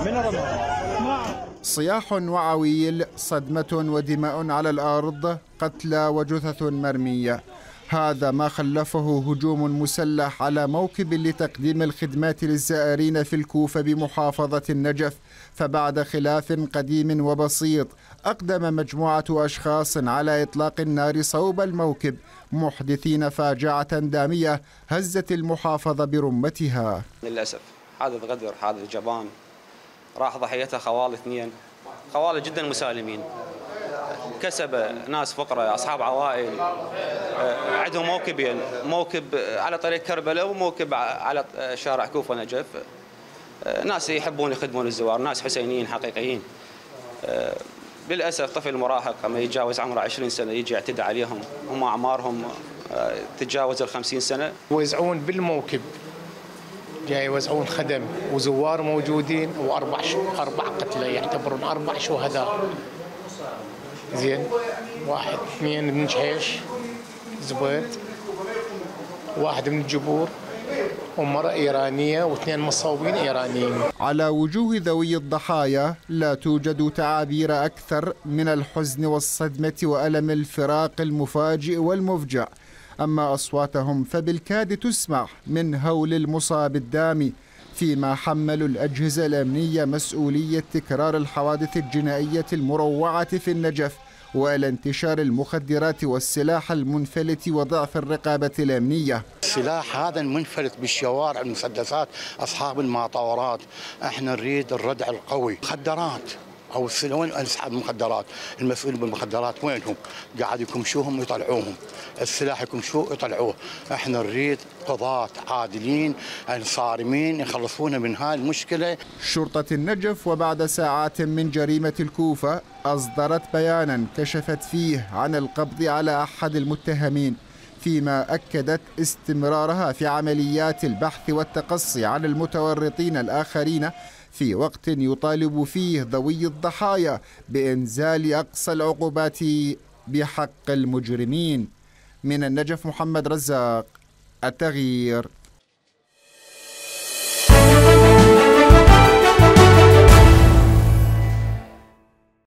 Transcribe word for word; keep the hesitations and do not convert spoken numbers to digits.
صياح وعويل، صدمة ودماء على الأرض، قتلى وجثث مرمية. هذا ما خلفه هجوم مسلح على موكب لتقديم الخدمات للزائرين في الكوفة بمحافظة النجف. فبعد خلاف قديم وبسيط أقدم مجموعة أشخاص على إطلاق النار صوب الموكب، محدثين فاجعة دامية هزت المحافظة برمتها. للأسف حادث غدر، حادث جبان، راح ضحيتها خوال اثنين، خوال جدا مسالمين، كسب ناس فقراء أصحاب عوائل، عندهم موكبين، موكب على طريق كربلاء وموكب على شارع كوفة نجف. ناس يحبون يخدمون الزوار، ناس حسينيين حقيقيين. للأسف طفل مراهق لما يتجاوز عمره عشرين سنة يجي يعتدى عليهم، هم أعمارهم تتجاوز الخمسين سنة. يوزعون بالموكب، جاي يوزعون خدم وزوار موجودين، وأربع شو أربع قتلى يعتبرون أربع شهداء. زين، واحد اثنين من جحيش زبيط، واحد من الجبور، ومرأة إيرانية، واثنين مصابين إيرانيين. على وجوه ذوي الضحايا لا توجد تعابير أكثر من الحزن والصدمة وألم الفراق المفاجئ والمفجع، أما أصواتهم فبالكاد تسمع من هول المصاب الدامي، فيما حملوا الأجهزة الأمنية مسؤولية تكرار الحوادث الجنائية المروعة في النجف وإلى انتشار المخدرات والسلاح المنفلت وضعف الرقابة الأمنية. السلاح هذا المنفلت بالشوارع، المسدسات، أصحاب المعطورات، احنا نريد الردع القوي. مخدرات أو وين أصحاب المخدرات؟ المسؤولين بالمخدرات وينهم؟ قاعد يكمشوهم ويطلعوهم، السلاح يكمشوه يطلعوه. احنا نريد قضاة عادلين صارمين يخلصونا من هاي المشكلة. شرطة النجف وبعد ساعات من جريمة الكوفة أصدرت بيانا كشفت فيه عن القبض على أحد المتهمين، فيما أكدت استمرارها في عمليات البحث والتقصي عن المتورطين الآخرين في وقت يطالب فيه ذوي الضحايا بإنزال أقصى العقوبات بحق المجرمين. من النجف محمد رزاق، التغيير.